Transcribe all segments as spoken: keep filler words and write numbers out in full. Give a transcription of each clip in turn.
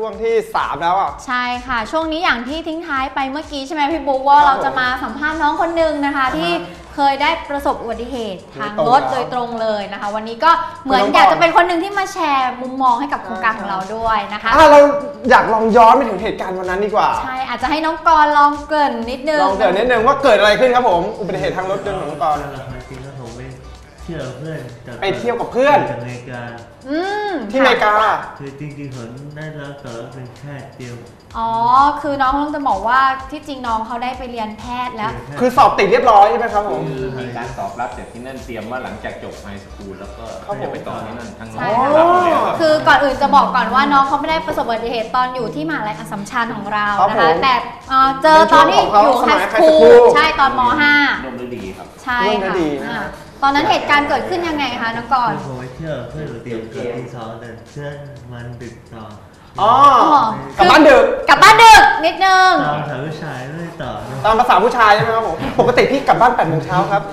ช่วงที่สามแล้วอ่ะใช่ค่ะช่วงนี้อย่างที่ทิ้งท้ายไปเมื่อกี้ใช่ไหมพี่บุ๊กว่าเราจะมาสัมภาษณ์น้องคนหนึ่งนะคะที่เคยได้ประสบอุบัติเหตุทางรถโดยตรงเลยนะคะวันนี้ก็เหมือนอยากจะเป็นคนหนึ่งที่มาแชร์มุมมองให้กับโครงการของเราด้วยนะคะเราอยากลองย้อนไปถึงเหตุการณ์วันนั้นดีกว่าใช่อาจจะให้น้องกรลองเกริ่นนิดนึงลองเกริ่นนิดนึงว่าเกิดอะไรขึ้นครับผมอุบัติเหตุทางรถยนต์ของน้องกรเที่ยวเพื่อนไปเที่ยวกับเพื่อนจากอเมริกาที่อเมริกาคือจริงๆผมได้รับต่อเป็นแพทย์เดียวอ๋อคือน้องต้องจะบอกว่าที่จริงน้องเขาได้ไปเรียนแพทย์แล้วคือสอบติดเรียบร้อยใช่ไหมครับผมคือมีการตอบรับจากที่นั่นเตรียมว่าหลังจากจบไฮสคูลแล้วก็จะไปต่อที่นั่นทั้งน้องคือก่อนอื่นจะบอกก่อนว่าน้องเขาไม่ได้ประสบอุบัติเหตุตอนอยู่ที่มหาลัยอัสสัมชัญของเรานะคะแต่เจอตอนที่อยู่ไฮสคูลใช่ตอนม.ห้าร่วมดีครับใช่ค่ะตอนนั้นเหตุการณ์เกิดขึ้นยังไงคะน้องกรผมไปเที่ยวเพื่อนเตรียมเกิดที่สองแต่เพื่อนมันดึกต่ออ๋อกลับบ้านดึกกลับบ้านดึกนิดนึงตามภาษาผู้ชายไม่ต่อตามภาษาผู้ชายใช่ไหมครับผมปกติพี่กลับบ้านแปดโมงเช้าครับ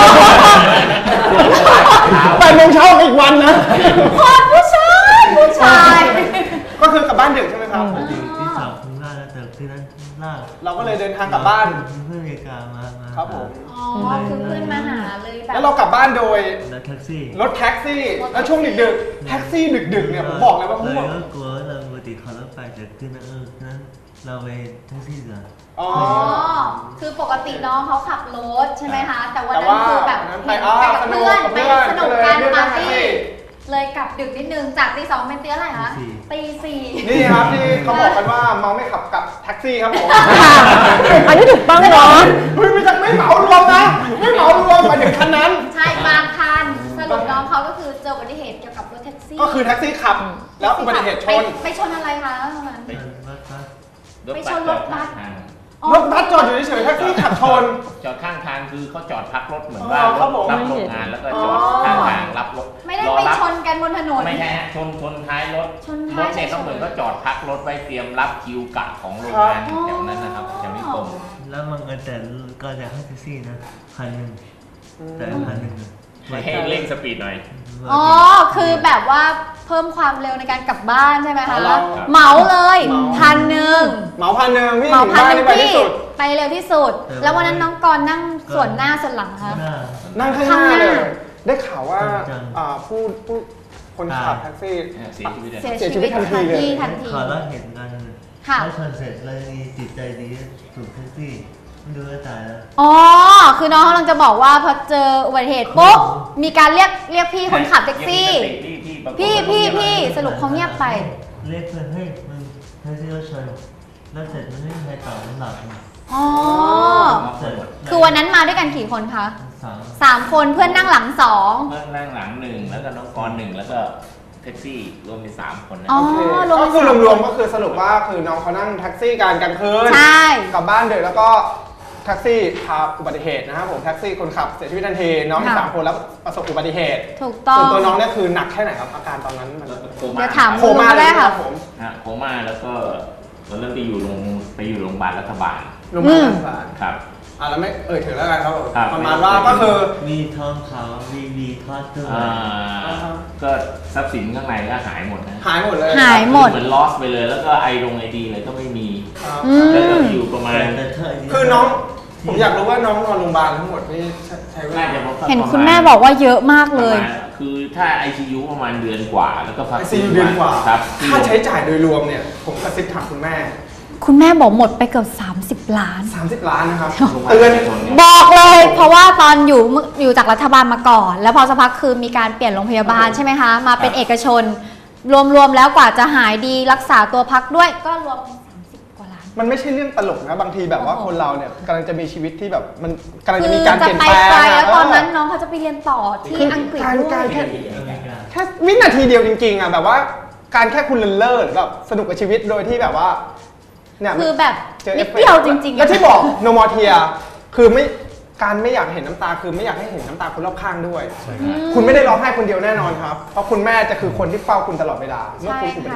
แปดโมงเช้าอีกวันนะคนผู้ชายผู้ชายก็คือกลับบ้านดึกใช่ไหมครับที่สองคุณล่าแล้วแต่ที่นั้นล่าเราก็เลยเดินทางกลับบ้านเพื่อนอเมริกามาครับผมอ๋อคือเพื่อนมาหาเลยแบบแล้วเรากลับบ้านโดยรถแท็กซี่รถแท็กซี่แล้วช่วงดึกๆแท็กซี่ดึกๆเนี่ยผมบอกเลยว่าเราก็กลัวเราปกติขับรถไปจะขึ้นเออนั้นเราไปแท็กซี่กันอ๋อคือปกติน้องเขาขับรถใช่ไหมคะแต่วันนั้นคือแบบไปกับเพื่อนไปสนุกกันปาร์ตี้เลยกลับดึกนิดนึงจากตีสองเป็นตีอะไรคะตีสี่นี่ครับที่เขาบอกกันว่าเมาไม่ขับกับแท็กซี่ครับผมอันนี้ถูกต้องเนาะเฮ้ยไม่จังไม่เหมารวมนะไม่เหมารวมไปถึงคันนั้นใช่บางคันสรุปน้องเขาก็คือเจออุบัติเหตุเกี่ยวกับรถแท็กซี่ก็คือแท็กซี่ขับแล้วอุบัติเหตุชนไปชนอะไรคะตอนนั้นไปชนรถบัสรถบัสจอดอยู่เฉยๆแท็กซี่ขับชนจอดข้างทางคือเขาจอดพักรถเหมือนว่ารถรับโรงงานแล้วก็จอดข้างทางรับรถไม่ได้ไปชนกันบนถนนไม่ใช่ชนชนท้ายรถรถเนี่ยเขาเหมือนก็จอดพักรถไว้เตรียมรับคิวกะของโรงงานแถวนั้นนะครับแถวนิคมแล้วมันก็แต่ก็จะให้แท็กซี่นะคันหนึ่งแต่คันหนึ่งให้เร่งสปีดหน่อยอ๋อคือแบบว่าเพิ่มความเร็วในการกลับบ้านใช่ไหมคะเหมาเลยพันหนึ่งเหมาพันหนึ่งพี่เหมาพันหนึ่งพี่ไปเร็วที่สุดแล้ววันนั้นน้องกรนั่งส่วนหน้าส่วนหลังคะนั่งข้างหน้าเลยได้ข่าวว่าผู้ผู้คนขับแท็กซี่เสียชีวิตเสียชีวิตทันทีเลยทันทีขอเล่าเหตุการณ์แล้วชนเสร็จเลยจิตใจดีถูกแท็กซี่ไม่ดูตายแล้วอ๋อคือน้องกำลังจะบอกว่าพอเจออุบัติเหตุปุ๊บมีการเรียกเรียกพี่คนขับแท็กซี่พี่พี่พี่สรุปเขาเงียบไปเรียกเพื่อนให้มึงแท็กซี่รถชนแล้วเสร็จมันไม่มีใครต่อมันหลับอ๋อคือวันนั้นมาด้วยกันกี่คนคะสามคนเพื่อนนั่งหลังสองเพื่อนนั่งหลังหนึ่งแล้วก็น้องกรหนึ่งแล้วก็แท็กซี่รวมเป็นสามคนนะอ๋อก็คือรวมๆก็คือสรุปว่าคือน้องเขานั่งแท็กซี่กันกลางคืนใช่กลับบ้านเด็กแล้วก็แท็กซี่พาอุบัติเหตุนะครับผมแท็กซี่คนขับเสียชีวิตทันทีน้องมีสามคนแล้วประสบอุบัติเหตุถูกต้องส่วนตัวน้องเนี่ยคือหนักแค่ไหนครับอาการตอนนั้นมันโคม่าโคม่าได้ค่ะผมโคม่าแล้วก็ตอนเริ่มไปอยู่โรงไปอยู่โรงพยาบาลรัฐบาลโรงพยาบาลรัฐบาลครับอ่าแล้วไม่เอ่ยถึงแล้วกันครับประมาณว่าก็คือมีทองขาวมีมีทอดด้วยก็ทรัพย์สินข้างในก็หายหมดนะหายหมดเลยหายหมดเหมือนลอสไปเลยแล้วก็ไอลงไอดีเลยก็ไม่มีแล้วก็อยู่ประมาณคือน้องผมอยากรู้ว่าน้องนอนโรงพยาบาลทั้งหมดนี่ใช้เวลาเห็นคุณแม่บอกว่าเยอะมากเลยคือถ้า ไอ ซี ยู ประมาณเดือนกว่าแล้วก็พักไอ ซี ยู เดือนกว่าครับค่าใช้จ่ายโดยรวมเนี่ยผมกระซิบถามคุณแม่คุณแม่บอกหมดไปเกือบสามสิบล้านสามสิบล้านนะครับเตือนบอกเลยเพราะว่าตอนอยู่อยู่จากรัฐบาลมาก่อนแล้วพอสักพักคือมีการเปลี่ยนโรงพยาบาลใช่ไหมคะมาเป็นเอกชนรวมๆแล้วกว่าจะหายดีรักษาตัวพักด้วยก็รวมมันไม่ใช่เรื่องตลกนะบางทีแบบว่าคนเราเนี่ยกำลังจะมีชีวิตที่แบบมันกำลังจะมีการเปลี่ยนแปลงแล้วตอนนั้นน้องเขาจะไปเรียนต่อที่อังกฤษด้วยแค่แค่วินาทีเดียวจริงๆอ่ะแบบว่าการแค่คุณเลินเล่อแบบสนุกกับชีวิตโดยที่แบบว่าเนี่ยคือแบบนิดเดียวจริงๆแล้วที่บอกโนมอเทียคือไม่การไม่อยากเห็นน้ำตาคือไม่อยากให้เห็นน้ำตาคนรอบข้างด้วยคุณไม่ได้ร้องไห้คนเดียวแน่นอนครับเพราะคุณแม่จะคือคนที่เฝ้าคุณตลอดเวลาเมื่อคุณอุบัติเหตุ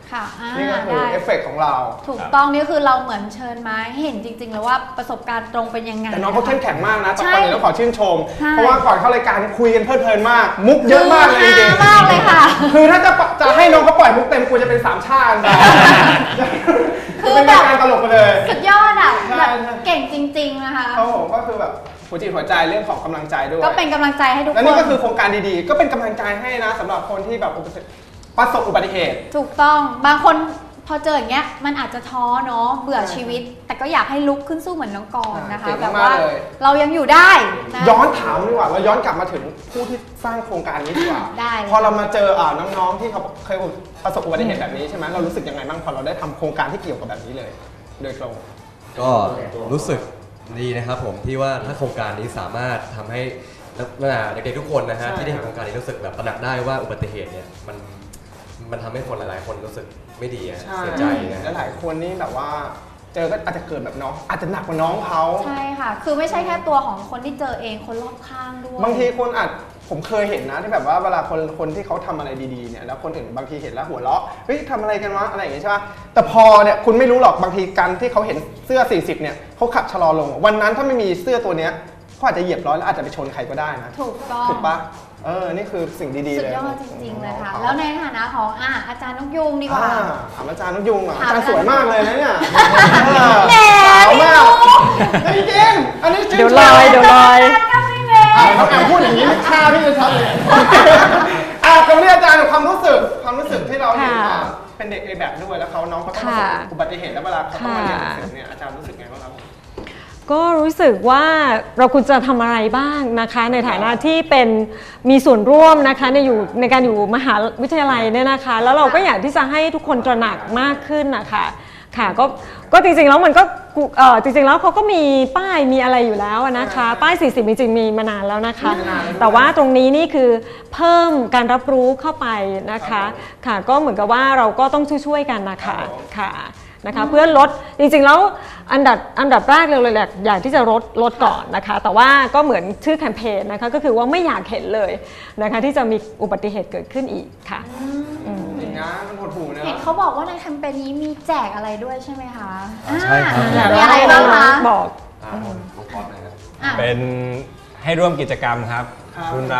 ค่ะอ่านี่ก็คือได้เอฟเฟกต์ของเราถูกต้องนี่คือเราเหมือนเชิญมาให้เห็นจริงๆแล้วว่าประสบการณ์ตรงเป็นยังไงแต่น้องเขาเข้มแข็งมากนะแต่ใช่ก่อนอื่นต้องขอชื่นชมใช่เพราะว่าก่อนเข้ารายการคุยกันเพลิดเพลินมาก มุกเยอะมากเลยจริงมากเลยค่ะๆคือถ้าจะจะให้น้องเขาปล่อยมุกเต็มกูจะเป็นสามชาติคือเป็นแบบรายการตลกไปเลยสุดยอดอ่ะใช่แบบใช่เก่งจริงๆนะคะเขาผมก็คือแบบหัวจิตหัวใจเรื่องของกำลังใจด้วยก็เป็นกำลังใจให้ทุกคนและนี่ก็คือโครงการดีๆ ก็เป็นกำลังใจให้นะสำหรับคนที่แบบประสบอุบัติเหตุถูกต้องบางคนพอเจออย่างเงี้ยมันอาจจะท้อเนาะเบื่อใช่ชีวิต แต่ก็อยากให้ลุกขึ้นสู้เหมือนน้องกรณ์นะคะเก่งแบบมากว่าเลยเรายังอยู่ได้นะย้อนถามดีกว่าเราย้อนกลับมาถึงผู้ที่สร้างโครงการนี้ดีกว่าได้เลยพอเรามาเจออ่าน้องๆที่เขาเคยประสบอุบัติเหตุแบบนี้ใช่ไหมเรารู้สึกยังไงบ้างพอเราได้ทำโครงการที่เกี่ยวกับแบบนี้เลย โดยตรงก็รู้สึกดีนะครับผมที่ว่าถ้าโครงการนี้สามารถทำให้นักเด็กๆทุกคนนะฮะใช่ที่ได้เห็นโครงการนี้รู้สึกแบบตระหนักได้ว่าอุบัติเหตุเนี่ยมันมันทำให้คนหลายๆ คนรู้สึกไม่ดีอะเสียใจนะและหลายคนนี่แบบว่าเจอก็อาจจะเกิดแบบน้อง อาจจะหนักกว่าน้องเขาใช่ค่ะ คือไม่ใช่แค่ตัวของคนที่เจอเองคนรอบข้างด้วยบางทีคนอาจผมเคยเห็นนะที่แบบว่าเวลาคนคนที่เขาทำอะไรดีๆเนี่ยแล้วคนอื่นบางทีเห็นแล้วหัวเราะเฮ้ยทำอะไรกันวะอะไรอย่างงี้ใช่ปะแต่พอเนี่ยคุณไม่รู้หรอกบางทีการที่เขาเห็นเสื้อสี่สิบเนี่ยเขาขับชะลอลง วันนั้นถ้าไม่มีเสื้อตัวเนี้ยเขาอาจจะเหยียบร้อยแล้วอาจจะไปชนใครก็ได้นะถูกต้องถูกปะเออนี่คือสิ่งดีๆสุดเลยยอดจริงๆเลยค่ะของแล้วในฐานะของอ่ะอาจารย์นกยุงดีกว่าอ่าถามอาจารย์นกยุงอ่ะถามอาจารย์สวยมากเลยนะเนี่ยแหมสาวพี่มากนุ๊กจริงๆอันนี้จริงๆเดี๋ยวลอยเดี๋ยวลอยก็ไม่เมอ่ะเขาแอบพูดอย่างนี้ไม่ฆ่าพี่จะชัดเลยอ่ะตรงนี้อาจารย์ความรู้สึกความรู้สึกที่เราเห็นว่าค่ะเป็นเด็ก เอ แบค ด้วยแล้วเขาน้องเขาต้องประสบค่ะอุบัติเหตุแล้วเวลาเขาต้องมาเรียนหนังค่ะสือเนี่ยอาจารย์รู้สึกไงบ้างครับก็รู้สึกว่าเราควรจะทำอะไรบ้างนะคะในฐานะที่เป็นมีส่วนร่วมนะคะในอยู่ในการอยู่มหาวิทยาลัยเนี่ยนะคะ แล้วเราก็อยากที่จะให้ทุกคนตระหนักมากขึ้นนะคะค่ะก็ก็จริงๆแล้วมันก็เอ่อจริงๆแล้วเขาก็มีป้ายมีอะไรอยู่แล้วนะคะป้ายสี่สิบจริงๆมีมานานแล้วนะคะมีมานานแล้วแต่ว่าตรงนี้นี่คือเพิ่มการรับรู้เข้าไปนะคะค่ะก็เหมือนกับว่าเราก็ต้องช่วยๆกันนะคะค่ะนะคะเพื่อลดจริงๆแล้วอันดับอันดับแรกเลยเลยอยากที่จะลดลดก่อนนะคะแต่ว่าก็เหมือนชื่อแคมเปญนะคะก็คือว่าไม่อยากเห็นเลยนะคะที่จะมีอุบัติเหตุเกิดขึ้นอีกค่ะจริงนะมันหดหูนะเห็นเขาบอกว่าในแคมเปญนี้มีแจกอะไรด้วยใช่ไหมคะอ่าใช่ครับอ่ามีอะไรบ้างคะบอกอ่าลูกบอลนะครับอ่ะเป็นให้ร่วมกิจกรรมครับครับรุ่นรับ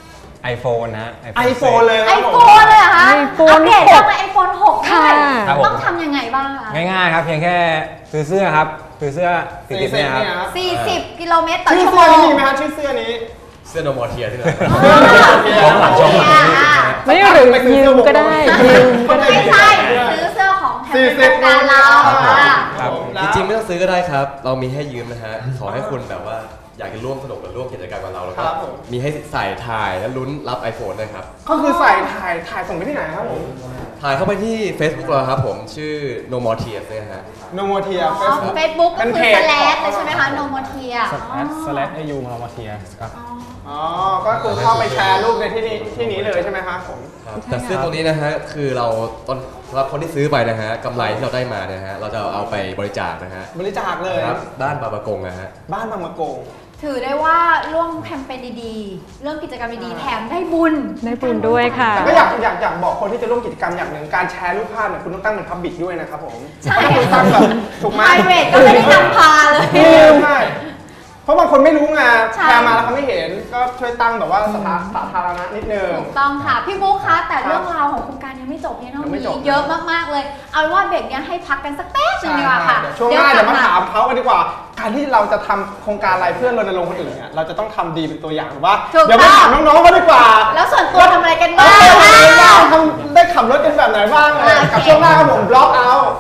iPhone นะฮะไอโฟนเลยไอครับโฟผมนเลยเหรอคะ iPhone อัปเดตยังไงไอโฟนหกด้ค่ะวยครับผมต้องทำยังไงบ้างคะง่ายๆครับ เพียงแค่ซื้อเสื้อครับ ซื้อเสื้อสีสี่ดิบสิบเนี่ยครับเนี่ยครับสี่สิบกิโลเมตรต่อชื่อชั่วโมเสื้อนี้งมีไหมครับชื่อเสื้อนี้เสื้อโนมอเทียที่ไหนช่องหลังช่องหลังอ่าไม่หรือยืมก็ได้ยืมก็ได้ไม่ใช่ซื้อเสื้อของแคมสี่เปสิญบโครงการเราครับอ่ะผมจริงๆไม่ต้องซื้อก็ได้ครับ เรามีให้ยืมนะฮะขอให้คุณแบบว่าอยากจะร่วมสนุกกับร่วมกิจกรรมกับเราแล้วก็ครับผมมีให้ใส่ถ่ายและลุ้นรับ iPhone ด้วยครับก็คือใส่ถ่ายถ่ายส่งไปที่ไหนครับผมถ่ายเข้าไปที่ Facebook เราครับผมชื่อ No More Tears นะฮะโนโมเทียอ๋อเฟซบุ๊กก็คือสแลชเลยใช่ไหมคะโนโมเทียสแลชให้ยูมามาเทียครับอ๋อ ก็คือเข้าไปแชร์รูปในที่นี้ที่นี้เลยใช่ไหมครับผมครับแต่เสื้อตัวนี้นะฮะคือเราตอนสำหรับคนที่ซื้อไปนะฮะกำไรที่เราได้มาเนี่ยฮะเราจะเอาไปบริจาคนะฮะบริจาคเลยครับบ้านบางประกงนะฮะบ้านบางมะโกงถือได้ว่าร่วมแคมเปญดีๆ เรื่องกิจกรรมดีๆ แถมได้บุญได้บุญด้วยค่ะแต่ก็อยากอยากอยากบอกคนที่จะร่วมกิจกรรมอย่างหนึ่งการแชร์รูปภาพเนี่ยคุณต้องตั้งเป็นพับบิกด้วยนะครับผมใช่เพราะถ้าคุณตั้งแบบถูกไหมไพรเวทก็ไม่ได้นำพาเลยใช่เพราะบางคนไม่รู้ไงใช่แชร์มาแล้วเขาไม่เห็นก็ช่วยตั้งแบบว่าสถาสาธารณะนิดนึงถูกต้องค่ะ พี่บุ๊คคะแต่เรื่องราวของโครงการยังไม่จบเพียงเท่ายังไม่นี้จบเยอะมากๆเลย เอาเป็นว่าเบรกเนี้ยให้พักกันสักแป๊บนึงดีกว่าค่ะเดี๋ยวช่วงหน้าเดี๋ยวมาลับถามเขากันดีกว่า การที่เราจะทำโครงการอะไรเพื่อรณรงค์คนอื่นเนี่ยเราจะต้องทำดีเป็นตัวอย่างถูกปะถูกต้องเดี๋ยวมาถามน้องๆเขาดีกว่าแล้วส่วนตัวทำอะไรกันเอบ้างอทำอะไรบ้างอ่ะทำได้ขับรถกันแบบไหนบ้างอะไรโอเคกับช่วงหน้าครับผมบล็อกเอาท์